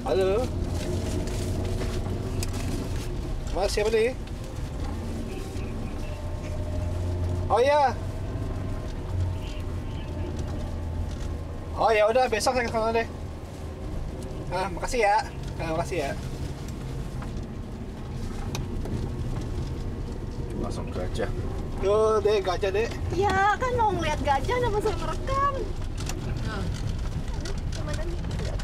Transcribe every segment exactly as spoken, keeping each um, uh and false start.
Halo. Mas, siapa nih? Oh iya. Oh ya udah, besok saya ke sana deh. Ah, makasih ya. Ah, makasih ya. Langsung gajah. Tuh deh, gajah deh. Ya kan mau ngeliat gajah udah masuk ngerekam. Mana nih?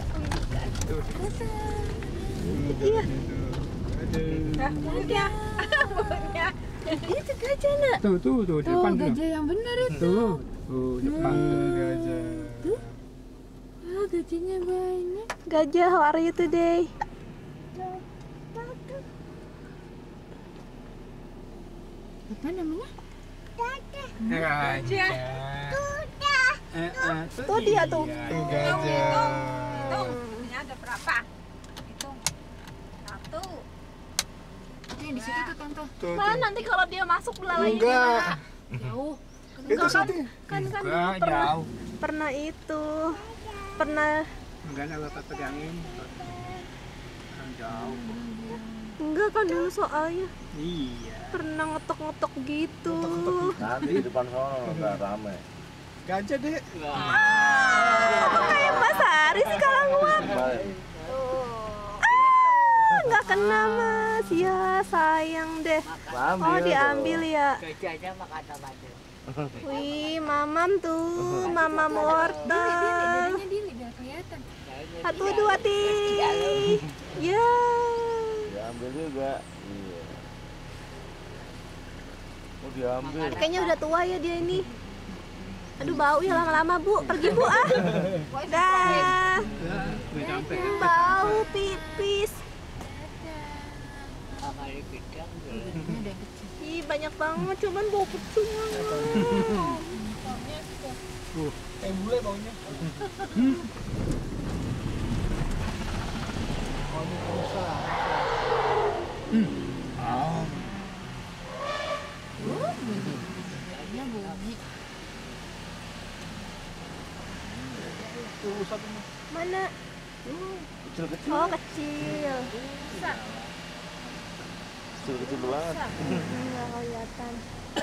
Iya. Nah, mulutnya. Mulutnya. Itu gajah nak. Tuh, tuh, tuh, di depan tuh. Gajah yang benar itu. Tuh, tuh, depan tuh Gajah. Oh, gajahnya banyak. Gajah, how are you today? Apa namanya? Gajah. Eh, eh, Tuh dia tuh. Tuh gajah. Hitung, ini ada berapa? Hitung. Satu. Nih di situ tuh tante. Tuh, Mana tuh. nanti kalau dia masuk belalainya Enggak. jauh. Itu Enggak kan? satu. Kan kan Enggak, pernah jauh. pernah itu pernah Enggak ada apa pegangin. Kan jauh. enggak kan dulu soalnya Iya. pernah ngetok-ngetok gitu. Nanti di depan sono udah rame. Gajah deh. Kok kayak Mas Hari sih kalau nguap? Baik. Ah, nggak kena Mas. Ya sayang deh. Oh diambil ya. Gajahnya makan sama dia. Wih, mamam tuh, mamam wortel. Satu dua tiga. Ya. Diambil juga. Iya. Oh diambil. Kayaknya udah tua ya dia ini. Aduh bau ya lama-lama Bu, pergi Bu ah. Dah. Udah sampai. Bau pipis. Ih banyak banget, cuman bau kucing. Tuh, kayak bule baunya. Oh, ini rusa. Oh. Tuh rusa tuh. Mana? Kecil-kecil. Oh kecil. Kecil-kecil banget. Nggak kelihatan.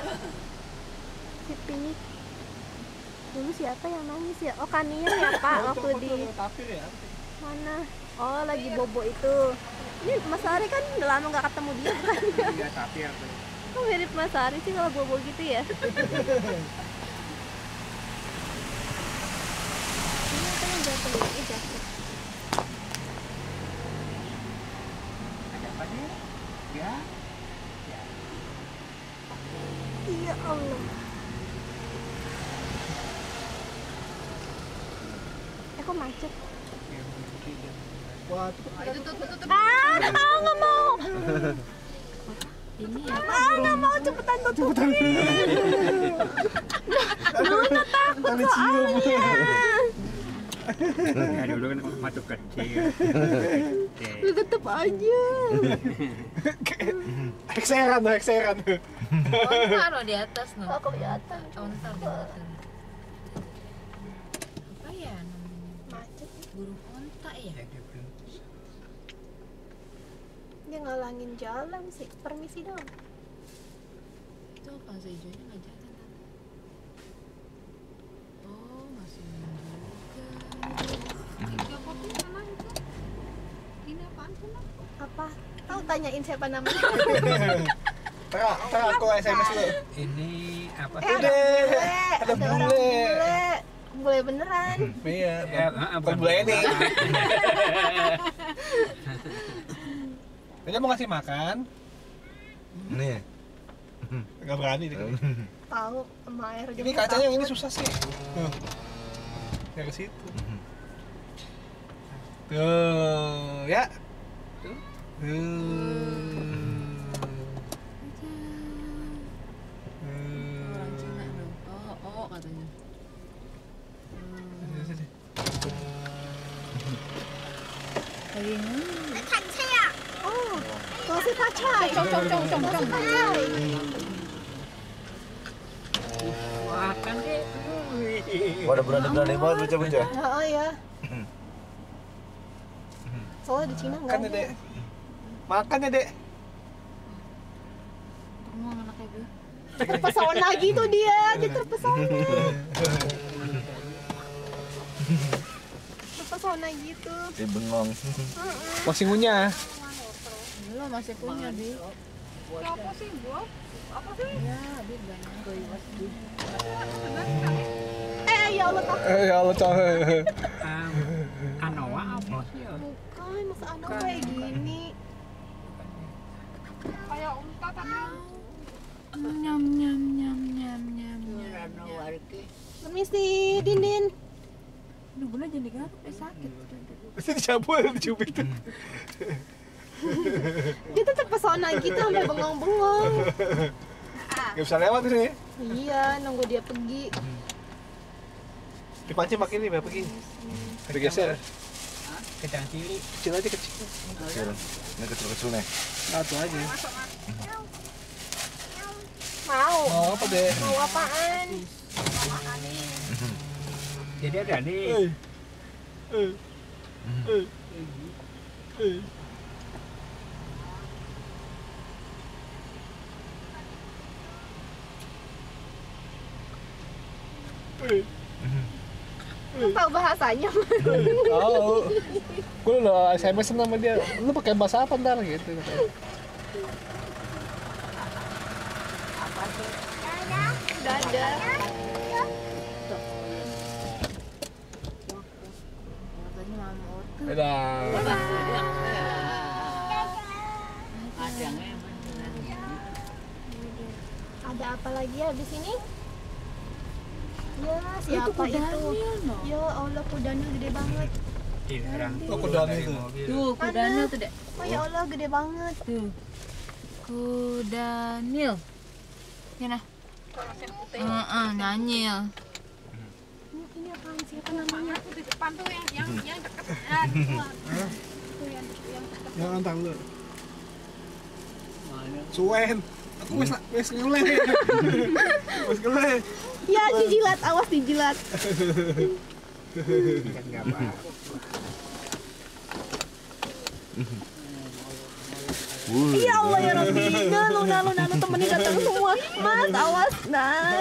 Si Pink. Dulu siapa yang nangis ya? Oh Kanian ya Pak waktu di Tapir ya. mana? Oh lagi bobo itu. Ini Mas Hari kan udah lama nggak ketemu dia kan? Iya, tapi apa? Kok mirip Mas Hari sih kalau bobo gitu ya? Ini apa yang jatuh? Ini jatuh. Ada apa dia? Ya. Iya Allah. Eh kok macet? Wah, tuh. Itu tuh tuh tuh. Ah, nggak mau, nggak mau. Ini ya. Ah, nggak mau cepetan tutupin. Luna takut soalnya. Ya dulu kan masuk kecil. Lu tutup aja. Hekseran tuh, hekseran tuh. Onta loh di atas no. Oh kelihatan. Onta di atas. Apa ya namanya? Macet. Burung onta ya. Dia ngalangin jalan sih. Permisi dong. Itu fase hijaunya nggak jalan tante. Oh masih juga. Tiga kopi mana itu? Ini apaan tuh nak? Apa? Tahu tanyain siapa namanya? Tara, tara aku S M S lu. Ini apa? Eh, Udah. ada bule. Ada Ada orang bule. bule. Bule beneran. Iya, Ya, ah, bukan bule ini. Dia mau ngasih makan, Nih. nggak berani deh. Tahu sama air Ini kacanya yang ini susah sih. Tuh. Dari situ. Tuh, ya. Tuh. Orang Cina dong. Oh oh katanya. Lagi Oh, kasih kacai. cong cong cong cong cong. Kacai. Wah, kan deh. Wah, udah berani-berani banget bocah-bocah. Oh ya. Soalnya di Cina nggak Makan ya, ada. Dek. Makan ya, Dek. Kamu anak kayak gue. Terpesona gitu dia, dia terpesona. Terpesona gitu. Dia bengong. Masih ngunyah. Lo masih punya, Bi. Apa sih, Bu? Apa sih? Ya, Bi banyak. Eh ya Allah tak. Eh, ya Allah, coy. Um, Anoa apa sih ya? Bukan, masa anak kayak gini. Kayak unta tadi. Nyam nyam nyam nyam nyam nyam. Permisi, Dindin. Aduh, boleh jadi garuk, eh sakit. Mesti dicabut, dicubit. Dia tuh terpesona gitu sampai bengong-bengong. Gak bisa lewat di sini. Iya, nunggu dia pergi. Dipancing makin ini, pergi. Bergeser. Kecang cilik. Kecil aja, kecil. Kecil. Ini kecil-kecil nih. Satu aja. Mau. Mau apa, Dek? Mau apaan? Jadi ada nih. Eh. Eh. Eh. Eh. Eh. Lu tahu bahasanya? Tahu. Gue udah S M S sama dia. Lu pakai bahasa apa ntar gitu. Dadah. Katanya mau tuh. Dadah. Ada apa lagi ya di sini? Ya, siapa itu? Daniel, no? Ya Allah, kudanya gede banget. Iya, sekarang. Oh, kudanya itu. Tuh, kudanil tuh, Dek. Oh ya Allah, gede banget. Tuh. Kudanil. Ya nah. Heeh, Nanyil. Ini, ini apaan sih? Apa namanya? Di depan tuh yang yang yang deket. Ya, gitu. Yang antang lu. Suen. Aku wes wes ngeleh. Wes ngeleh. Ya, dijilat, awas dijilat. Kan nggak apa. Ya Allah ya Rabbi, nalu nalu nalu temennya datang semua. Mas, awas. Nah.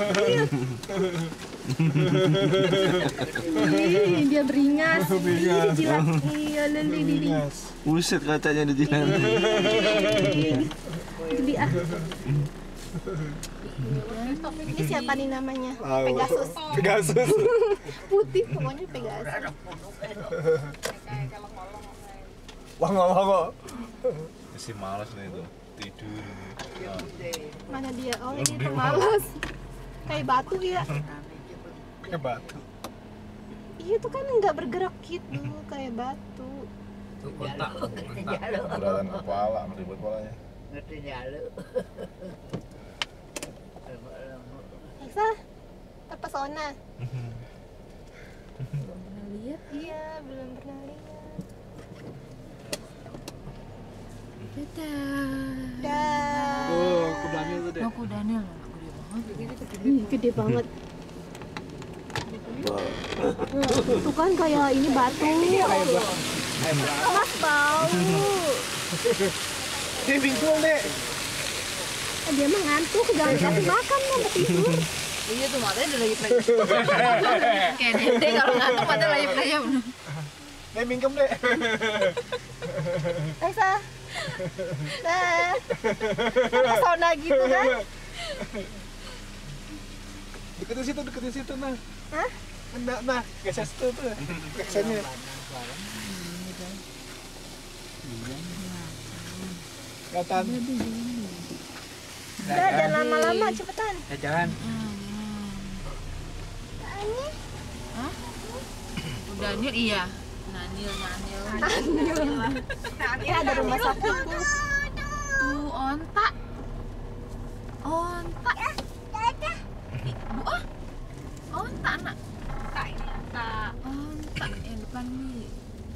Ih, dia beringas. Ih, dijilat. Iya, leli lili. Buset katanya di jilat. Gede ah. Ini siapa nih namanya? Pegasus. Pegasus. Putih pokoknya Pegasus. Wango wango. Si malas nih tuh tidur. Mana dia? Oh, ini pemalas. Kayak batu ya. Kayak batu. Iya itu kan nggak bergerak gitu, kayak batu. Tuh otak, otak. Beratan kepala, ribet kepalanya. Esa, terpesona. Pernah lihat? Iya, belum pernah lihat. Dadah. Dah. Tuh, kudanya itu deh. Oh, kudanil. Gede banget. Ih, gede banget. Tuh kan kayak ini batu. Mas bau. Dia bingkul, Dek. Eh, dia mah ngantuk, jangan kasih makan mau tidur. Iya tuh matanya udah lagi lagi. Kayak dede kalau ngantuk matanya lagi lagi. Dia bingkem, Dek. Esa. Nah. Terpesona gitu kan? Deketin situ, deketin situ, nah. Hah? Nah, nah, geser situ tuh. Gesernya. Kelihatan. Udah, jangan lama-lama, cepetan. Ya jalan. Kudanil iya. Nanil, Nanil. Ya, ada rumah sakit tuh. Tuh onta. Onta. Bu ah. Onta anak. Onta ini onta. Onta yang depan nih.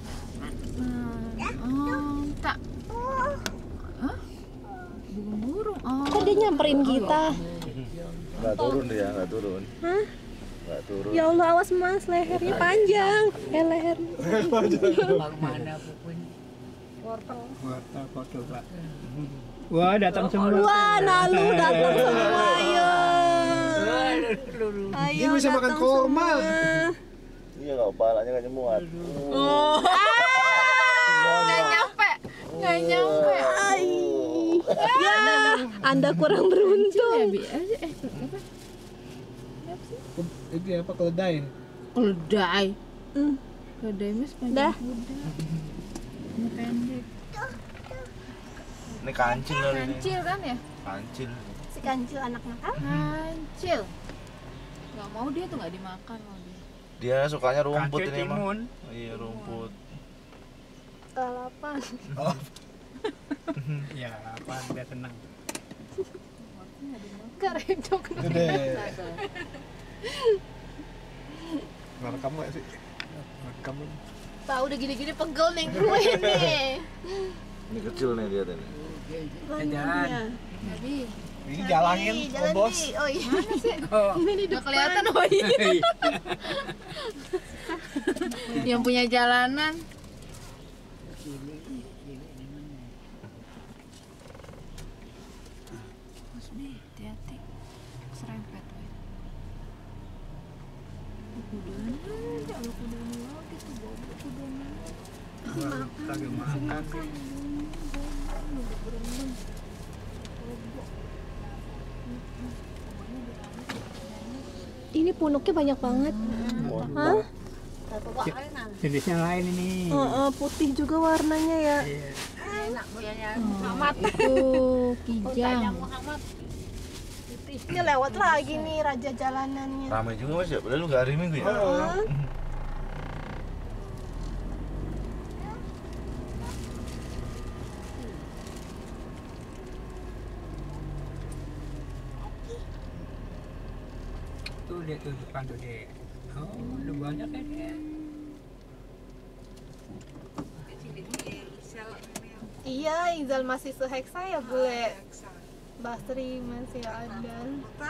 Onta. Hah? Burung-burung. Oh. Kan dia nyamperin kita. Nggak turun dia, nggak turun. Hah? Nggak turun. Ya Allah, awas Mas, lehernya panjang. Eh lehernya. Mana pun. Wortel. Wortel foto Pak. Wah, datang semua. Wah, Nalu datang semua ya. Ayo. Dia bisa makan datang korma. semua. Iya nggak palanya nggak nyemuat. Oh. Nggak nyampe. Nggak nyampe. Ai. Ya, Anda kurang beruntung. Bi, eh, eh, apa? Itu apa keledai? Keledai. Hmm. Keledai mas Dah. panjang kuda. Ini pendek. Ini kancil loh ini. Kancil kan ya? Kancil. Si kancil anak nakal. Kancil. Nggak mau dia tuh nggak dimakan mau dia. Dia sukanya rumput Kancil ini emang. timun. Iya rumput. Lalapan. Ya, apa biar tenang. Karedok. Gede. Nggak rekam nggak sih? Rekam. Pak udah gini-gini pegel nih gue nih. Ini kecil nih dia nih. Banyaknya. Jadi Ini jalangin, Nih, oh, jalan bos. nih. Oh iya. Oh. Ini di nggak depan. kelihatan oh iya. Yang punya jalanan. Mas Bi, hati-hati. Serempet weh. Kudanya aja, kalau kudanya lagi tuh bobo kudanya. Lagi makan. Ini punuknya banyak banget. Hah? Jenisnya lain ini. Oh, oh, putih juga warnanya ya. Iya. Itu kijang. Ini lewat lagi nih raja jalanannya. Ramai juga mas ya. Padahal lu nggak hari Minggu ya. Heeh. Tuh lihat tuh depan tuh deh. Oh, udah banyak ya dia. Iya, Izal masih seheksa ya bule. Basri masih ada.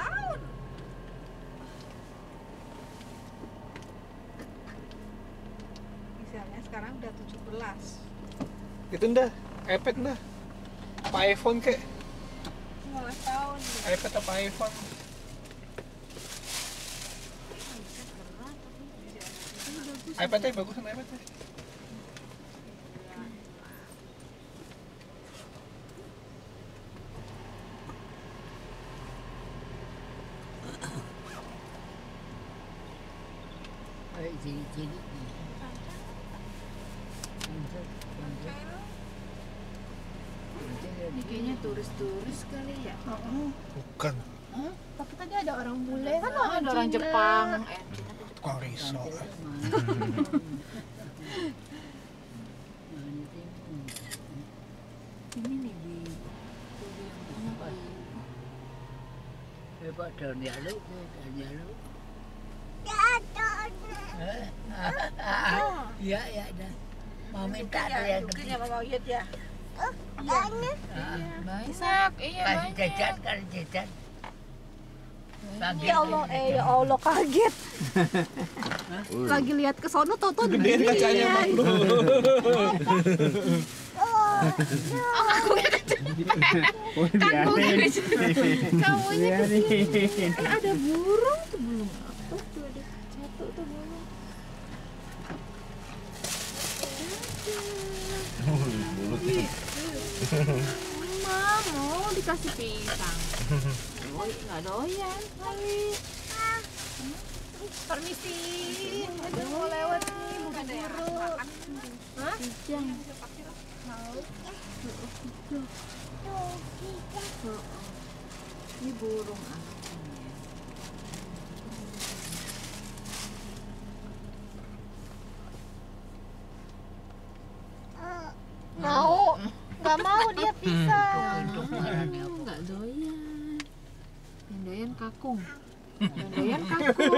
Misalnya sekarang udah tujuh belas. Itu ndah, iPad ndah. Apa iPhone kek? lima belas tahun. iPad apa iPhone? iPad-nya bagus kan iPad-nya? Eh, ciri-ciri. Ini kayaknya turis-turis kali ya. Bukan. Tapi tadi ada orang bule kan Oh, ada orang Cina. Jepang. Eh, Tukang riso. ini nih di tuh yang punya Bi. Lepas tahun lalu, tahun lalu. Ya, ya, dah. Mau minta tuh yang Mungkin ya mau lihat ya. Banyak, iya kasih banyak. jajan, kasih jajan. Pagi Ya Allah, eh ya Allah kaget. Lagi lihat ke sono toto Gedein kacanya mak lu. Oh, Kamunya di biarin. sini. Kamunya ke sini. Biarin. Kan ada burung tuh belum apa tuh ada satu tuh burung. Mama mau dikasih pisang. Oh, nggak doyan kali. Permisi. Ada mau lewat nih, buru-buru. Hah? Kijang. Ini burung anaknya. Mau. Nggak mau dia pisang. Nggak doyan. Yang doyan kakung. Yang doyan kakung.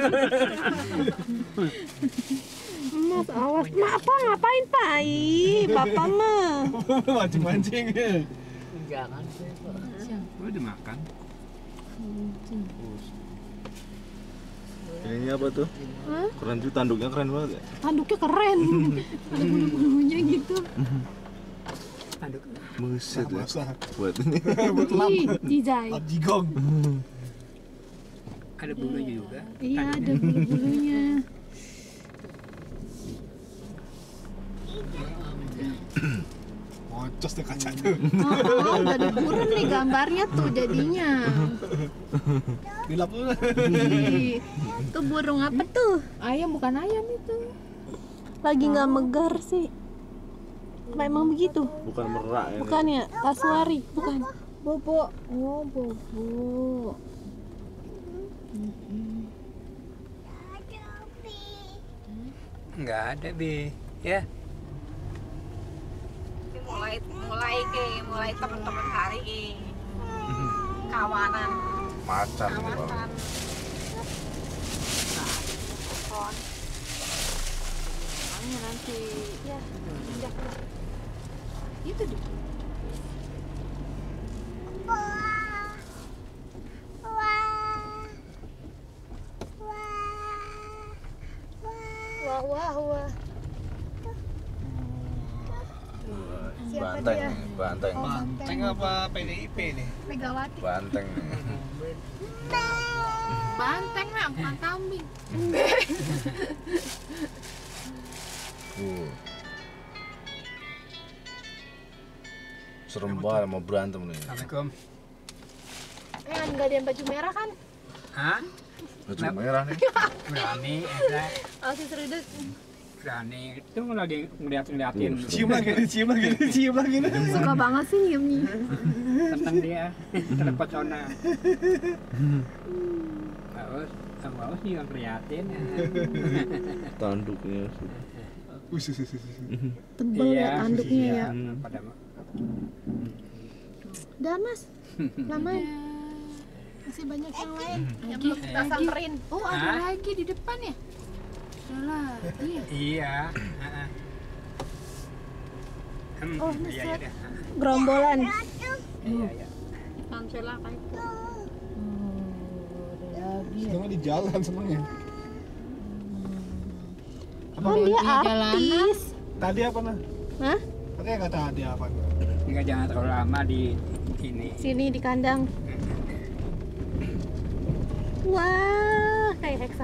Mas awas. Ma apa ngapain Pak? Ih, Bapak mah. Mancing-mancing. jangan. Oh, dimakan. Ini apa tuh? Hah? Keren tuh, tanduknya keren banget ya. Tanduknya keren. Ada bulu-bulunya gitu. Tanduk. Buset ya. Masa Buat ini. buat lap Ih, jijai. lap jigong. Ada bulunya juga. Iya, ada bulu-bulunya. Mocos deh kaca tuh. Oh, udah ada burung nih gambarnya tuh jadinya. Dilap dulu. Ih, tuh burung apa tuh? Ayam bukan ayam itu. Lagi nggak megar sih. Memang begitu? Bukan merak ini. Bukan ya? Kasuari, bukan? Bobo. Oh, bobo. Enggak ada, Bi. Ya. mulai mulai ke mulai teman-teman hari ke kawanan Macan ini, Bang. kawanan pohon Makanya nanti ya injak Itu deh. wah wah wah. Siapa Banteng, dia? nih, banteng. Oh, Banteng apa P D I P nih? Megawati. Banteng nih. Banteng lah, bukan kambing. Uh. Serem banget mau berantem nih. Assalamualaikum. Eh, nggak ada yang baju merah kan? Hah? Baju merah nih. Berani, ada. Oh, si Seruduk. Berani. Itu lagi ngeliat-ngeliatin. Uh, Cium lagi, cium lagi, cium lagi. Suka banget sih nyiumnya. Tentang dia. Terpesona. Bagus. Sama bagus juga ngeliatin. Tanduknya. Usus, usus, usus. Tebel ya tanduknya iya. ya. Pada Udah mas, lamain. Masih banyak yang lain yang belum kita Lagi. samperin. Oh, ada Hah? lagi di depan ya? Salah. Iya. Iya. Heeh. Hmm, Oh, iya, iya, ngeset. iya. Gerombolan. Iya, iya. Kansela kan itu Oh, ada lagi. Senengnya di jalan senengnya. Oh dia Di jalanan. artis. Tadi apa nah? Hah? Katanya nggak tadi apa? Enggak, jangan terlalu lama di ini. Sini di kandang. Wah, kayak Hexa.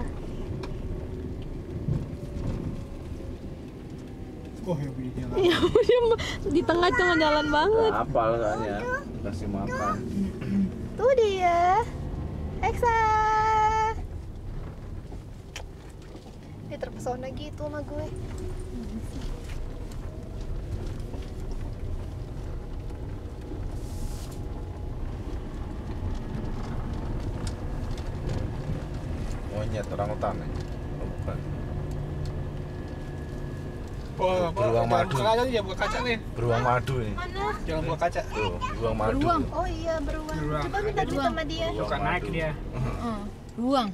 Oh ya bunyi jalan. Iya, di tengah tengah jalan banget. Gak apa kayaknya. Kasih makan. Tuh dia, Hexa. Dia terpesona gitu sama gue. Monyet orang hutan nih. Oh, bukan. Wah, Beruang madu. Buka kaca nih, ya buka kaca nih. Beruang madu nih. Mana? Jangan buka kaca. Tuh, beruang madu. Beruang. Oh iya beruang. Beruang. Coba minta duit sama dia. Beruang Suka naik madu. dia. Heeh. Ruang.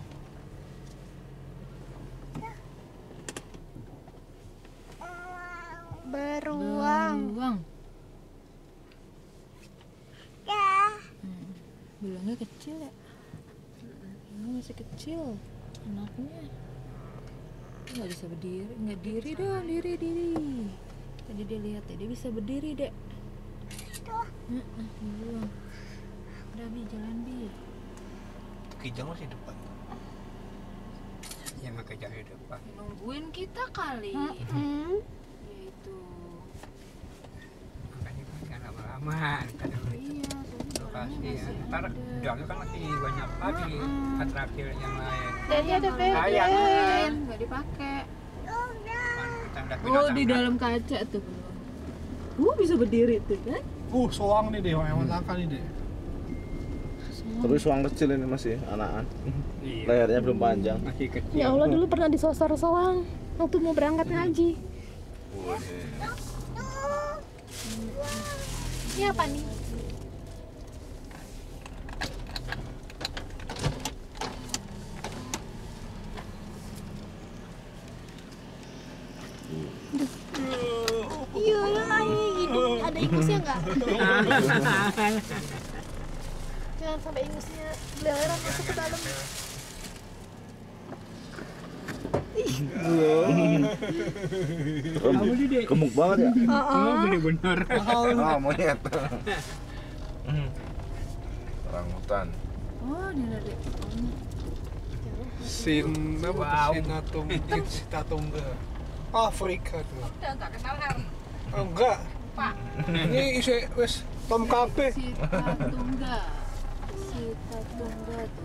Beruang. Beruang. Hmm. Bilangnya kecil ya? Ini masih kecil anaknya. Nggak bisa berdiri, nggak diri dong, diri diri. Tadi dia lihat ya, dia bisa berdiri dek. Heeh, beruang. Udah bi jalan bi. Kijang masih depan. Yang pakai jalan di depan. Nungguin kita kali. Hmm. Ya itu. Makanya kan nggak lama-lama. Ntar Iya, soalnya lokasi barangnya ya. masih Ntar ada. di dalam kan masih banyak lagi atraksi yang lain. Dari ada Ayam. bebek. Nggak dipakai. Kan kita udah Oh, binatang di kan. dalam kaca tuh. Uh, bisa berdiri tuh kan? Uh, soang nih deh, hewan langka nih deh. Terus soang kecil ini masih anakan. Iya. Layarnya belum panjang. Masih kecil. Ya Allah dulu pernah disosor soang waktu mau berangkat ngaji. Wah, ini. Ini apa nih? Iya, lagi hidung ada ingusnya nggak? Jangan sampai ingusnya belerang masuk ke dalam. Rem- Gemuk banget ya. Oh, bener-bener. Ah, monyet. Orang hutan. Oh, ini ada depannya. Sin apa? Sinatum, Sinatumga. Afrika tuh. Udah nggak kenal kan? Oh, enggak. Pak. Ini isi wes Tom Kape. Sita tungga. Sita tungga tuh.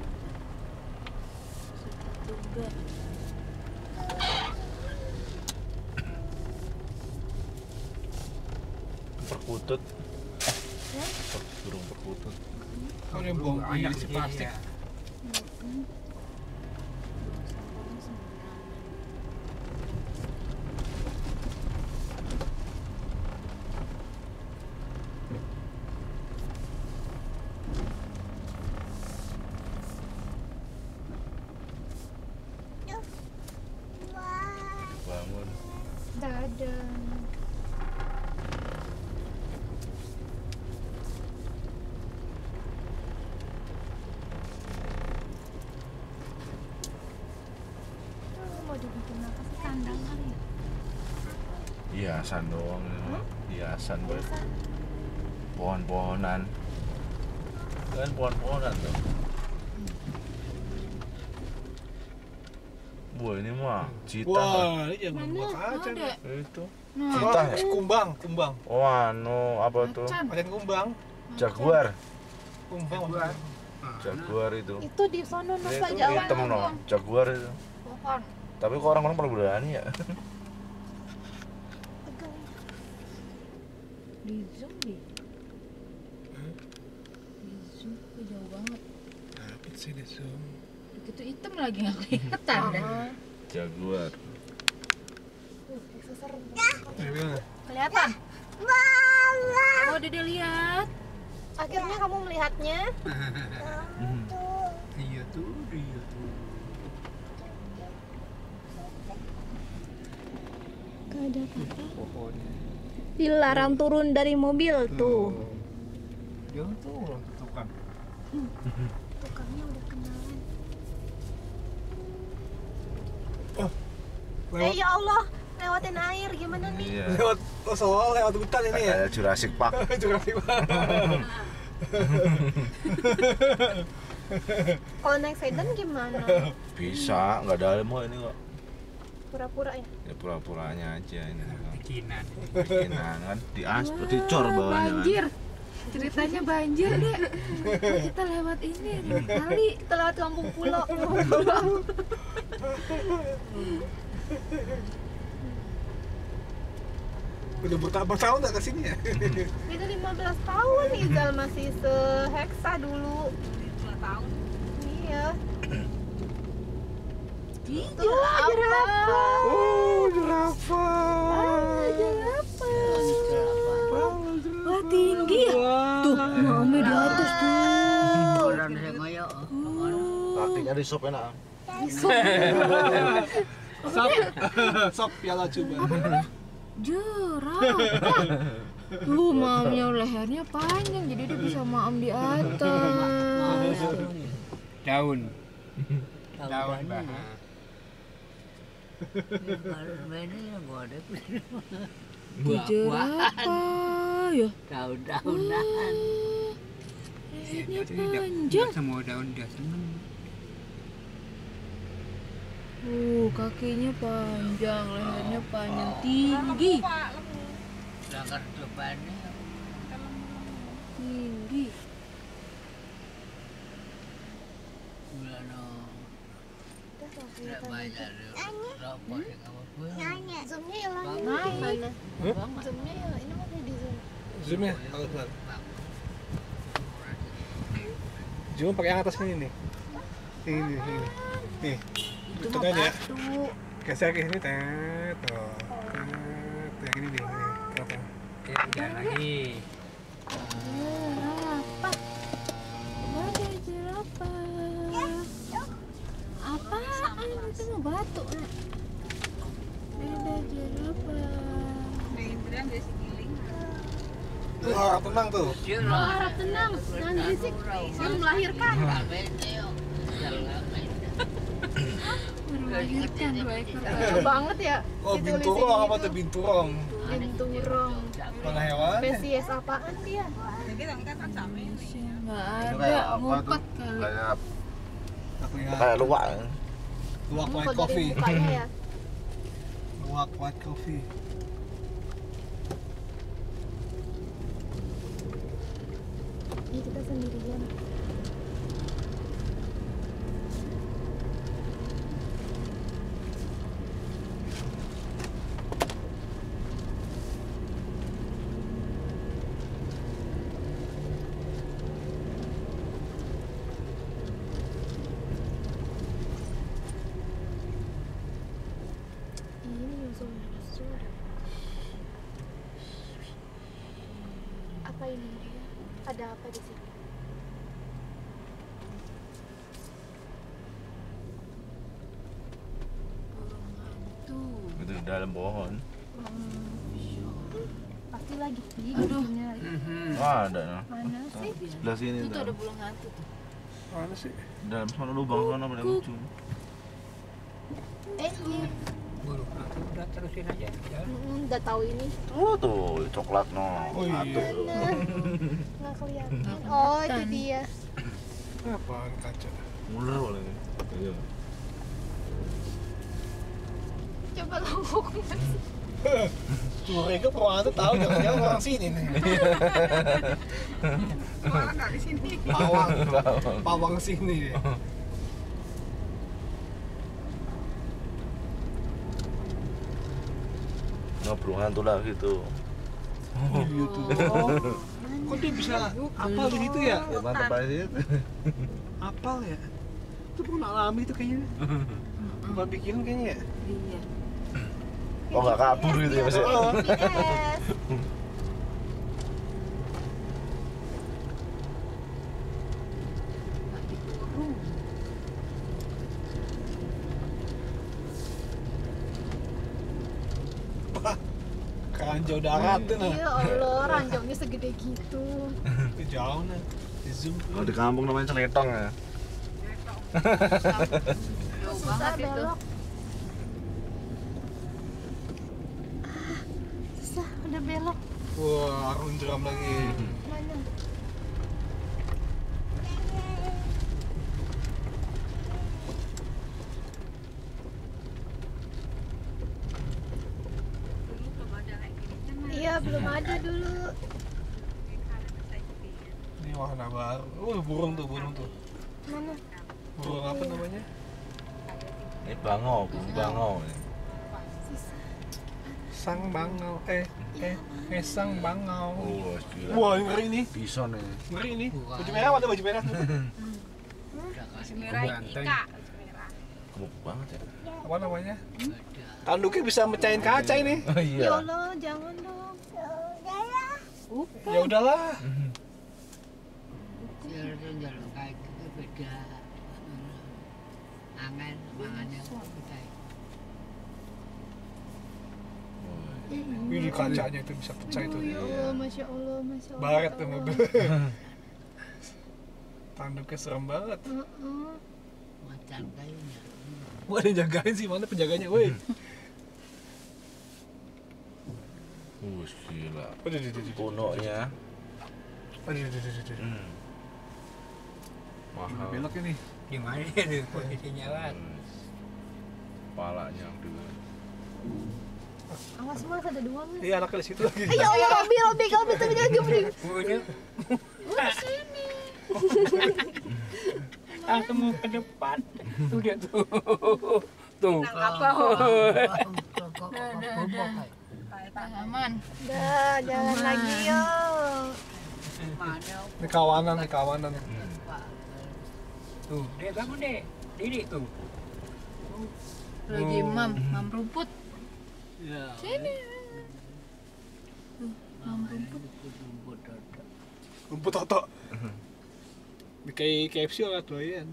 Sita tungga. Perkutut. Per- Burung perkutut. Kalau yang buang Banyak isi sih, plastik. ya. Bangun. dadah. Oh, mau dibikin apa sih kandang kali ya? Hiasan doang ini mah. Hiasan buat pohon-pohonan. Kan pohon-pohonan tuh. Wah, ini mah cita. Wah, ini jangan Mana? buat aja. Ada. Itu. Nah, Cita ya? Kumbang, kumbang. Oh, anu apa tuh? macan. Macan kumbang. Jaguar. Kumbang. Jaguar. Jaguar itu. Itu di sono Ini Nova itu Jawa. hitam no. Jaguar itu. Pohon. Tapi kok orang-orang pada berani ya? Di zoom di. Di zoom tuh jauh banget. Tapi sih di zoom. Begitu hitam lagi nggak kelihatan deh. Jaguar. Kelihatan? Oh, Dede lihat. Akhirnya kamu melihatnya. Iya tuh, iya tuh. Gak ada apa-apa. Pohonnya. Dilarang turun dari mobil tuh. Jangan tuh, tukang. Tukangnya udah kenalan. Eh Lewat, ya Allah, lewatin air gimana nih? Iya. lewat, oh soal lewat hutan ini ya. Kayak Jurassic Park. Jurassic Park. Kalau naik sedan gimana? Bisa, nggak ada ilmu ini kok. Pura-pura ya? Ya pura-puranya aja ini. Bikinan. Bikinan kan di aspal, dicor bawahnya kan. Banjir. Ceritanya banjir deh. Oh, kita lewat ini dua kali. Kita lewat Kampung Pulau. Udah bertahun tahun nggak kesini ya? Itu lima belas tahun Izal masih seheksa dulu. dua tahun. Iya. Ih, Tuh, jerapah. Oh, jerapah. Ah, jerapah. wah tinggi ya. Tuh, mami di atas tuh. Orang yang ngoyo. Kakinya di sop enak. Sop, sop piala coba. Jerapah. Tuh, mamnya lehernya panjang jadi dia bisa maam di atas. Daun. Daun Daun bahan. bahan. Kalau mainnya ya gua ada Di jerapah ya. daun-daunan. Lehernya Jadi nggak- panjang. nggak semua daun dia seneng. Uh, kakinya panjang, lehernya panjang, tinggi. Pak, lemu. Sedangkan depannya Tinggi. bulan tidak banyak rokok yang apa-apa. Zoomnya hilang. Naik. Mana? Banget. Zoomnya hilang. Ini mana di zoom? Zoom ya, kalau benar. Zoom pakai yang atas ini nih. Ini nih, ini. Nih. Itu Itu mah kan ya. batu. Geser ke sini, tet. Tuh. Tet. Yang ini nih, ini. Apa? Ya, jangan lagi. Jerapah. Ada jerapah. Apaan? Itu mah batu. Ada jerapah. Nah, Indra dari Sigiling. Tuh, harap tenang tuh. Oh, harap tenang. Jangan berisik. Belum melahirkan. Jalan Melahirkan dua ekor. Lucu banget ya. Oh, ditulisin binturong apa gitu. tuh binturong? Binturong. Mana hewan? Spesies apaan dia? Nggak Itu ada, kayak apa tuh? ngumpet kali. Kayak Aku lihat. kayak luwak. Luwak Hmm, white kok dari coffee. mukanya ya? Luwak white coffee. Ini kita sendirian. Ini nyusul-nyusul. Apa ini? Ada apa di sini? Tuh. Itu di dalam pohon. Pasti lagi tidur nyari. Wah, ada nah. Mana sih? Sebelah sini Itu tuh ada tuh. bulu hantu tuh. Mana sih? Dalam sana lubang sana ada lucu. Eh, iya. Bulu hantu udah terusin aja. Jalan. Mm, udah tahu ini. Oh tuh, coklat no. Oh iya. Mana? Nggak kelihatan. Oh, itu dia. Apaan kaca? Ular paling. Iya. Coba longok. Curiga Purwanto tahu jangan-jangan orang sini nih. Malah nggak di sini. Pawang, pawang sini. Ngobrol hantu lah gitu. Oh iya tuh. Oh, kok dia bisa apal di situ ya? Ya mantap aja itu. Apal ya? Itu pun alami tuh kayaknya. Bukan pikiran kayaknya ya? Iya. Oh nggak kabur gitu ya maksudnya. G P S. Nggak dikurung. Keranjau darat tuh nah. Ya Allah, ranjaunya segede gitu. Itu jauh nah. Di zoom. Kalau di kampung namanya celetong ya. Jauh Susah banget itu. belok. Ah, susah, udah belok. Wah, arun jeram lagi. Mana? Iya, belum ada dulu. Ini warna baru. Oh, burung tuh, burung tuh. Mana? Burung apa namanya? Ini bangau, bangau. Sisa. Sang bangau. Eh, eh, eh sang bangau. Oh, gila. Wah, ngeri nih. Bison nih. Ngeri nih. Baju merah ada baju merah tuh. Baju merah Ika. Baju merah. Gemuk banget ya. Apa namanya? Tanduknya bisa mecahin kaca ini. Oh iya. Ya Allah, jangan dong. Ya udahlah. Jalan jalan kayak gitu beda. Angan, mangannya beda. Ini kacanya itu bisa pecah itu. Ya Allah, masya Allah, masya Allah. Baret tuh mobil. Tanduknya serem banget. Heeh. Macan kayaknya. Wah, ada yang jagain sih, mana penjaganya, woi. Uh, gila. Waduh, waduh, waduh. Kunonya. Waduh, waduh, waduh, waduh. Hmm. Mahal. Belok ini. Gimana itu posisinya kan? Kepalanya dulu. Awas mas, ada dua mas. Iya, anaknya di situ lagi. Ya Allah, Robi, Robi, Robi, tapi jangan gebring. Langsung mau ke depan. Tuh dia tuh. Tuh. Apa? Aman. Dah, jalan lagi yo. Mana? Ini kawanan, nih kawanan. Tuh, dia bangun deh. Diri tuh. Lagi mam, mam rumput. Ya. Sini. Tuh, mam rumput. Rumput toto. Di kayak K F C orang doyan.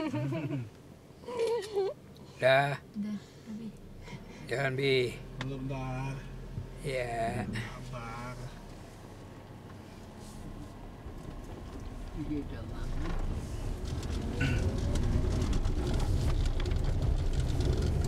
Dah, Udah, tapi jangan bi. Belum dah. Ya. Sabar. Dia udah bangun.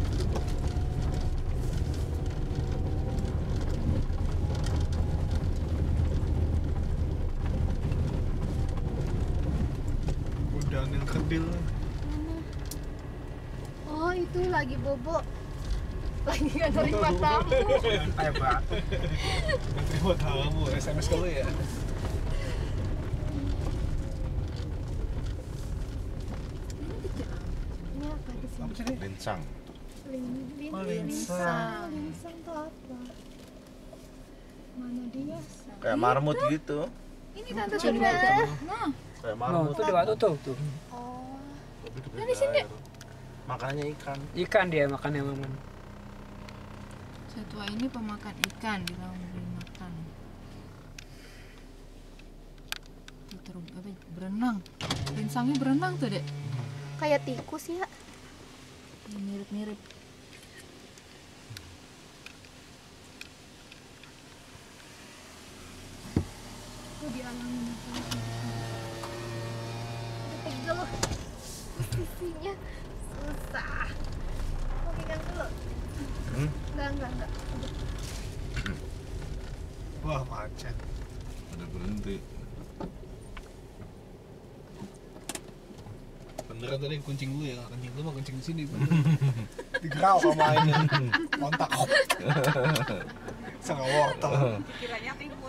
mobil. Mana? Oh itu lagi bobo. Lagi nggak terima tamu. Kayak batu. Terima tamu, S M S dulu ya. Ini apa di sini? Apa sih ini? Lincang. Lin- lin- Oh, linsang. Linsang tuh apa? Mana dia? Kayak marmut gitu. Ini tante sudah. Nah, Kayak Oh, marmut. tuh di batu tuh, tuh. Oh. Nah, di sini. Makanannya ikan. Ikan dia makannya Maman. satwa ini pemakan ikan, bilang beri makan. Tuh, terum, apa, berenang. Linsangnya berenang tuh, Dek. Kayak tikus ya. Mirip-mirip. Tuh di alam ini. Pegel. Posisinya susah. Mau pegang dulu? Hmm? Enggak, enggak, enggak. Wah, macet. Ada berhenti. Beneran tadi kuncing dulu ya, kencing dulu mah kencing di sini. Digerau sama ini. Kontak. Sangat wortel. Kiranya timun.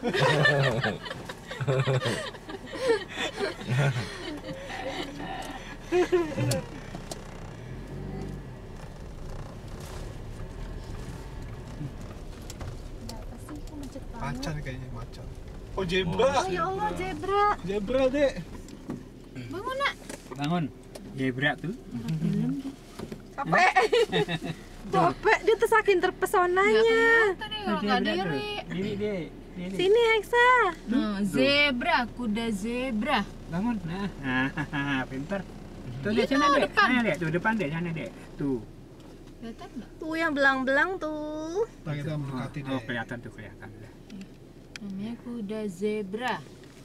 Ada apa sih? Kok macet banget? Macan kayaknya macan. Oh, zebra. Oh ya Allah, zebra. Zebra, Dek. Bangun, Nak. Bangun. Zebra tuh. Capek. Capek, dia tuh saking terpesonanya. Tadi kalau nggak diri. Ini deh. Ini. Sini Hexa. Nah, zebra, kuda zebra. Bangun. Nah, nah, pintar. Tuh Itu dek sana dek. depan. Nah, dek, tuh depan dek, sana dek. Tuh. Kelihatan nggak? Tuh yang belang-belang tuh. Nah, kita mendekati Oh, deh. kelihatan tuh, kelihatan. Namanya kuda zebra.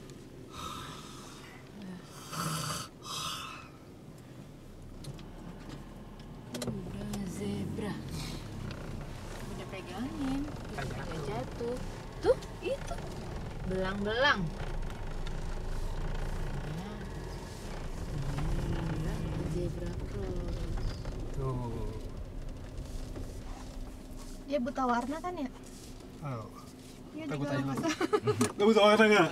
Kuda zebra. Udah pegangin, udah jatuh. Tuh, itu. Belang-belang. Nah. Zebra cross. Tuh. Dia buta warna kan ya? Oh. Iya Aku juga tanya nggak lagi. usah. Lu bisa warna enggak?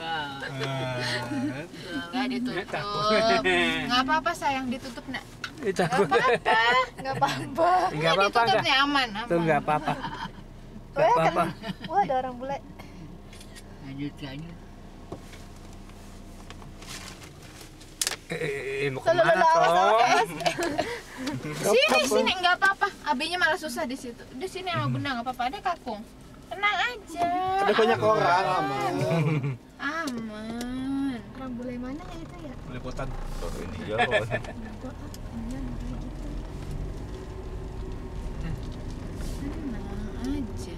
Enggak ditutup. Enggak apa-apa sayang, ditutup, Nak. Eh, Enggak takut. apa-apa. Nggak apa-apa. Enggak apa-apa Ditutup enggak? nih aman, aman. Tuh enggak apa-apa. Enggak Wah, apa-apa. kan- Wah, ada orang bule. Lanjut, lanjut. Eh, mau Lalu, kemana, lalu, awas, Tom? awas, Sini, sini, nggak apa-apa. Abinya malah susah di situ. Di sini sama Bunda nggak apa-apa. Ada kakung. Tenang aja. Ada banyak orang aman. Aman. Orang bule mana ya itu ya? Belepotan. Oh, ini jauh. Gua ah, iya, kayak gitu. Tenang aja.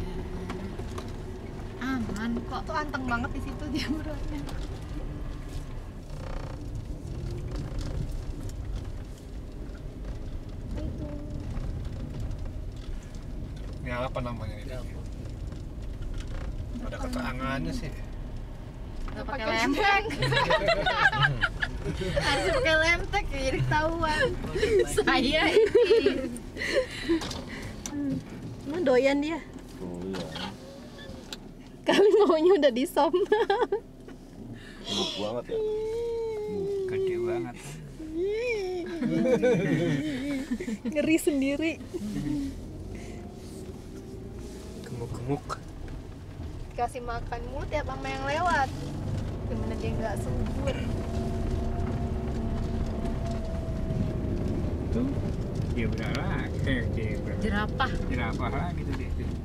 Aman kok. Tuh anteng banget di situ dia beruangnya. Itu. Ini apa namanya ini? Ada keterangannya sih. Nggak pakai lemtek. Harus pakai lemtek ya, jadi ketahuan. Saya ini. Emang doyan dia. Oh iya. Kali maunya udah di som. Gemuk banget ya. Gede banget. Ngeri sendiri. Gemuk-gemuk. Kasih makan mulu tiap sama yang lewat. Gimana dia nggak subur? Tuh. Zebra lagi. Eh, zebra. Jerapah. Jerapah lagi tuh deh. Tuh.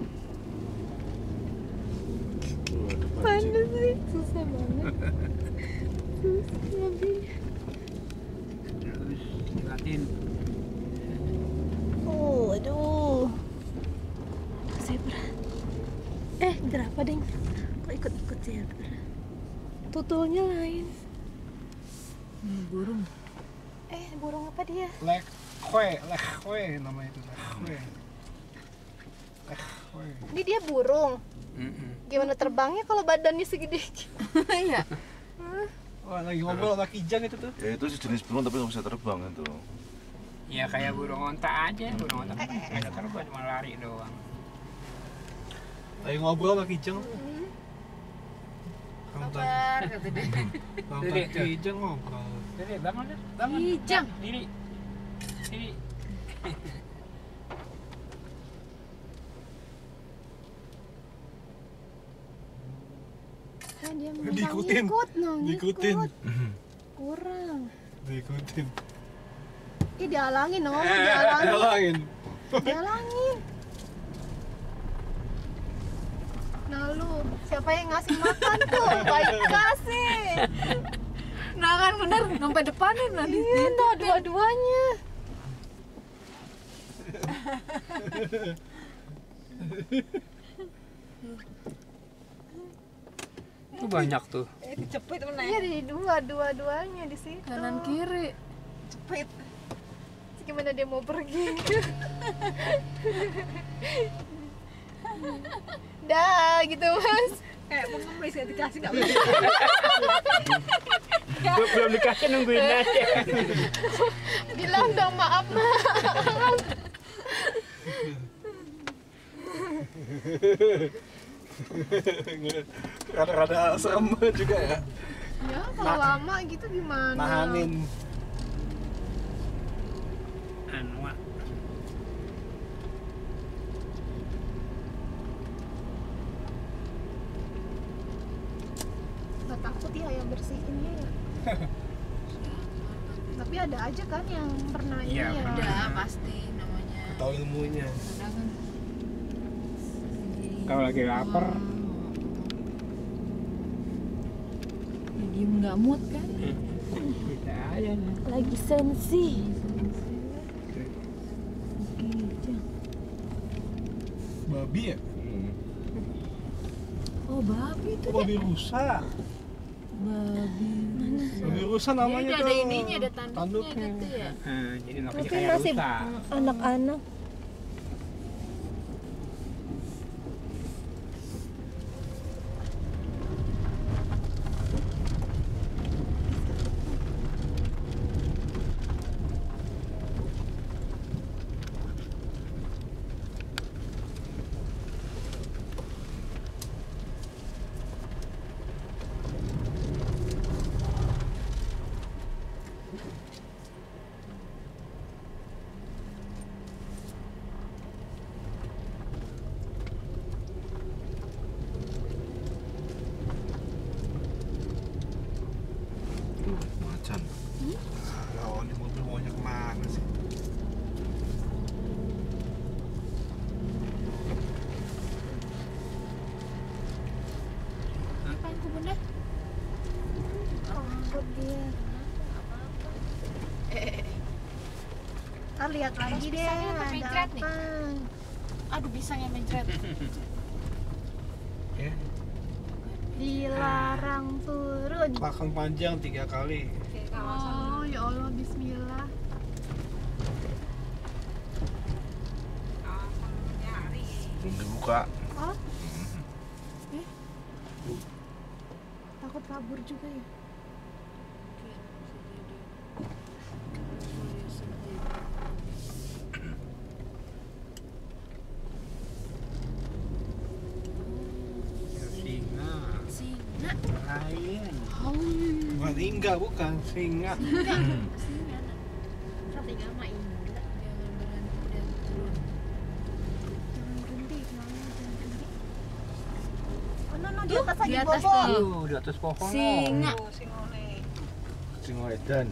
Tuh, ada pancing. Panas sih, susah banget. Susah lebih. Terus liatin. Oh, aduh. Zebra. Eh, jerapah deng. Kok ikut-ikut zebra? Tutulnya lain. Ini burung. Eh, burung apa dia? Lekhwe, lekhwe namanya itu. Lekhwe. Lekhwe. Ini dia burung. Mm-mm. Gimana terbangnya kalau badannya segede gitu? Iya. Wah, lagi ngobrol sama Kijang itu tuh. Ya itu sejenis burung tapi nggak bisa terbang itu. Ya kayak burung onta aja, burung onta nggak ada terbang cuma lari doang. Lagi ngobrol sama Kijang. Kabar kata dia. Bang Dede, Kijang ngobrol. Dede, bangun deh, bangun. Kijang. Diri, diri. Kan dia mau Diikutin. ngikut, no, Diikutin. ngikut. Kurang. Diikutin. Ih, dihalangin, no, Eh, dihalangin. dihalangin. Dihalangin. Nah lu, siapa yang ngasih makan tuh? Baik kasih. Nah kan bener, sampai depanin lah. Iya, no, dua-duanya. Itu banyak tuh. Eh dicepit mana Iya, di dua, dua-duanya di situ. Kanan kiri. cepit. Gimana dia mau pergi? Dah, gitu mas. Kayak pengemis gak dikasih gak bisa. Belum dikasih nungguin aja. Bilang dong maaf maaf. Rada-rada serem juga ya. Ya kalau lama gitu gimana? Nahanin. Anwa. Gak takut ya yang bersihinnya ya. Tapi ada aja kan yang pernah ini Iya, ya. pernah. Udah pasti namanya. Tahu ilmunya. Ada kan. Kalau lagi lapar, Ya, diem nggak mood kan? bisa aja nih. Lagi sensi. Babi ya? Oh babi itu Oh, babi rusa. babi. Babi rusa namanya Dia tuh. ada ininya, ada tanduknya, Tanduknya. gitu ya. Nah, jadi makanya Tapi kayak masih rusa. anak-anak. Macan. Oh, di mobil maunya kemana sih? Apaan tuh bunda? Rambut dia. Ntar lihat lagi deh pisangnya apa ada mencret nih? apa. Aduh pisangnya mencret. Ya, Dilarang turun. belakang panjang tiga kali. Kayak kawasan. Oh ya Allah, Bismillah. Kawasan nyari. Belum dibuka. Oh. Eh. Takut kabur juga ya. Singa. Singa. Lain. Bukan Ingga, bukan singa. Singa nak. Singa mah Indra. Jangan berhenti dan turun. Jangan berhenti, maunya jangan berhenti. Oh no no, di atas Di lagi atas bobo. tuh. Tuh, di atas pohon. Singa. Tuh singone. Singo edan.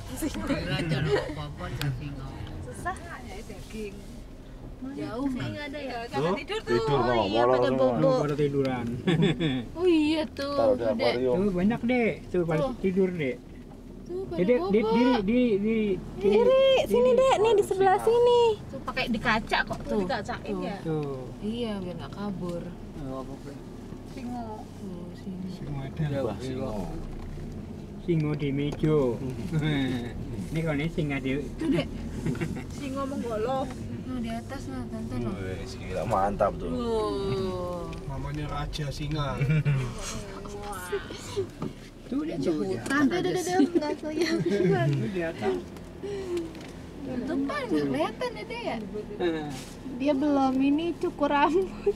Susah. Hanya daging. Jauh nggak ada ya? Jangan tidur tuh. Tidur Oh mau iya, pada bobo. Tuh, pada tiduran. Oh iya tuh. Taruh di Dek. akuarium. Tuh banyak deh, tuh pada Tuh. tidur deh. Tuh pada Jadi di, bobo. diri, diri, diri, Diri, sini dek, nih di sebelah sini. Tuh pakai di kaca kok Tuh tuh. dikacain Tuh. ya. Tuh. Iya biar nggak kabur. Oh, apa-apa. Singo. Tuh sini. Singa edan. Bah, singo. Singo di mejo. Ini kalau ini singa di Singo menggolo. Nah di atas nah tante loh. Wih, gila mantap tuh. Wow. Namanya Raja Singa. Tuh dia tuh dia. Hutan Udah, udah, aja udah, sih. nggak kelihatan. Tuh dia kan. Depan nggak kelihatan dede ya. Nah, Dia belum ini cukur rambut.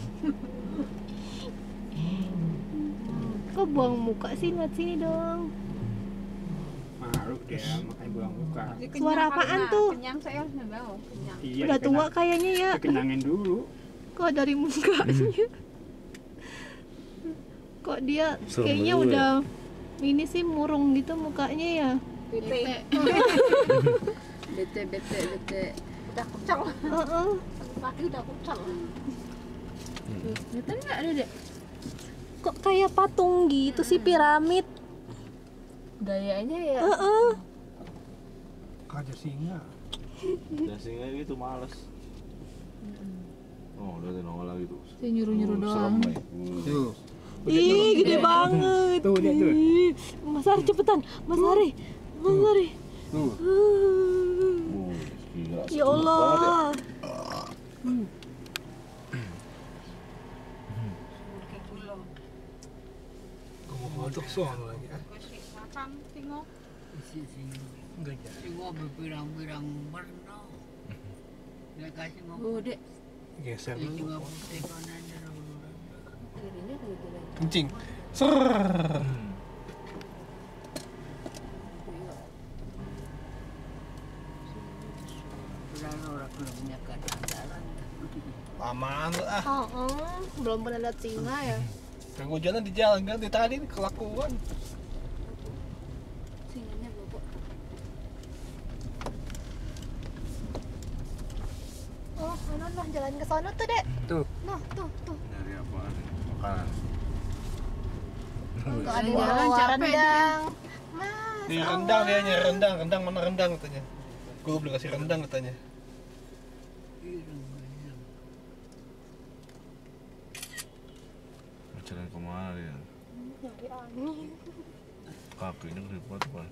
Kok buang muka sih? Lihat sini dong. Maruk dia makanya buang muka. Dia Suara kenyang apaan karena tuh? Kenyang saya nggak tahu. Kenyang. Iya, Udah tua dikenang- kayaknya ya. dikenangin dulu. Kok dari mukanya? Kok dia Serem kayaknya juga udah ini sih murung gitu mukanya ya. Bete. Bete bete bete. Udah kucel. Heeh. Kaki udah kucel. Kelihatan nggak dede? Kok kayak patung gitu sih, piramid. Gayanya ya. Heeh. Kajar singa. Ya singa gitu males. Oh, udah nongol lagi tuh. Saya nyuruh-nyuruh Oh, doang. serem nih. Hmm. Tuh. Ih, gede banget. Tuh dia tuh. Ih, Mas Ari cepetan. Mas Ari. Mas Ari. Tuh. Oh, gila. Ya sejuk banget ya. Allah. Kayak gula. Kamu untuk sono lagi ah. Kasih makan tengok. Enggak ya. Semua berpirang-pirang warna. Dia kasih mau Oh dek. Geser dia juga dulu. putih kanan dulu. Kirinya kali gila. Kencing. Ser. Berlalu orang belum menyakat jalan. Lamaan lu ah. Heeh, belum pernah lihat singa ya. Ganggu jalan di jalan kan di tadi nih kelakuan. Singanya bobok. Oh, anu noh jalan ke sono tuh, Dek. Tuh. Noh, tuh, tuh. Nyari apaan nih? Makanan. Enggak ada Jalan yang bawa capek rendang. Mas. Nih rendang dia nyari rendang, rendang mana rendang katanya. Gue belum kasih rendang katanya. Mau jalan kemana dia? Nyari angin. Kakinya gede banget Pak.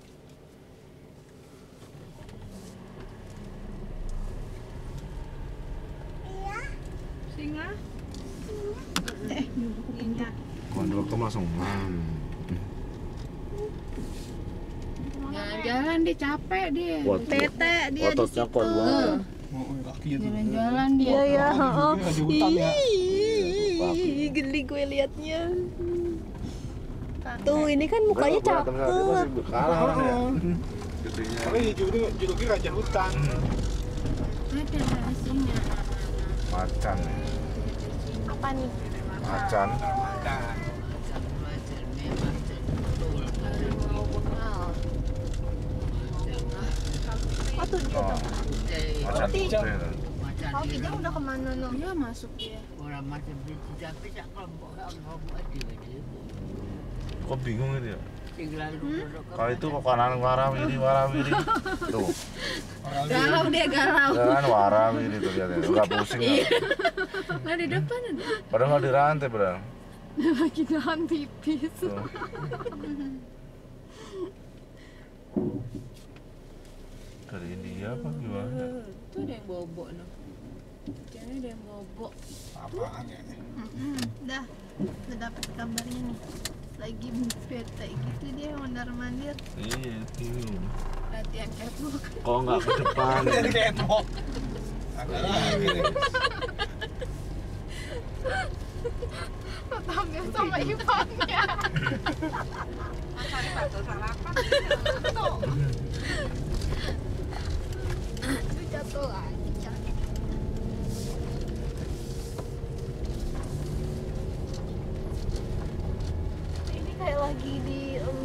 Singa. Kondor tuh langsung mam. Jalan-jalan dia capek dia. Bete dia di Ototnya situ. kuat banget. Oh, laki itu. Jalan-jalan dia. Iya ya, heeh. Di hutan ya. Ih, geli gue liatnya. Tuh, ini kan mukanya Udah, berantem sama dia cakep. masih berkalah kan ya. Gedenya. Tapi judulnya judulnya raja hutan. Ada nasinya. Macan ya. Apa nih? Macan. Makan. Macam memang betul. Mau bekal. Oh tuh dia tuh. Macan Roti. putih. Macam Oh, kita udah kemana loh? Dia masuk dia. orang macam itu tapi tak kelompok kelompok ada dia. Kok bingung ini ya? Tinggal Kalau itu kok kanan warawiri warawiri. Tuh. Galau dia galau. Jalan warawiri tuh lihat ya. Enggak pusing ya. Nah di depan ada. Padahal nggak dirantai padahal. Lagi nahan pipis. Tuh. Dari India apa gimana? Tuh ada yang bobok noh. Kayaknya ada yang bobok. Apaan ya? Udah, udah dapet kabarnya nih. Lagi bete gitu dia mondar-mandir. Iya, itu. Latihan catwalk. Kok nggak ke depan? Jadi kayak mok. Agak lagi nih. Tampil sama Ivannya. Cari batu sarapan. Itu jatuh lagi. Ini kayak lagi di um,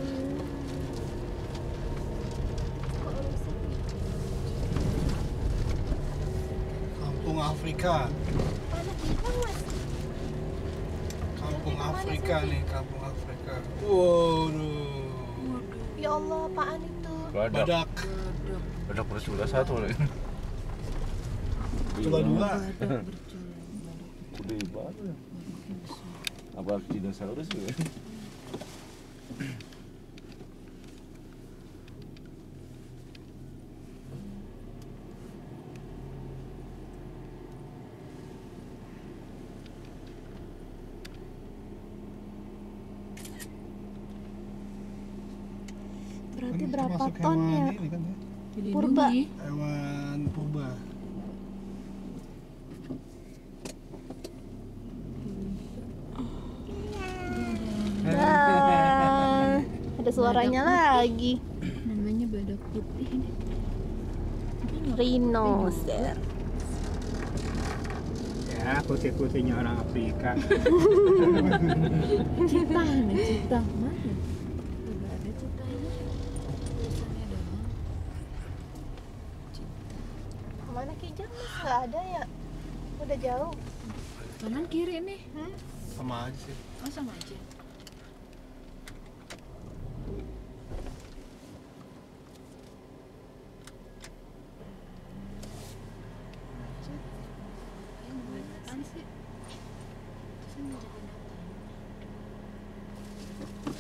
kok rusak nih? Kampung Afrika. Mana Ivan mas? Kampung Afrika nih, kampung Afrika. Waduh. Ya Allah, apaan itu? Badak. Badak. Badak bercula satu lagi. Coba dua. Gede banget ya. Apa dinosaurus ya? berapa Termasuk ton hewan ya? ini kan ya. Dilindungi. Purba. Hewan purba. Ah, ada suaranya lagi. Namanya badak putih nih. Rhinoceros. Ya, putih-putihnya orang Afrika. Citah nih, citah mana? Tidak ada citahnya. Tulisannya doang. Mana Kijang mas? Nggak ada ya? Udah jauh. Kanan kiri nih. Sama aja sih. Oh sama aja. Yang kelihatan sih. Terus ini jadi datang.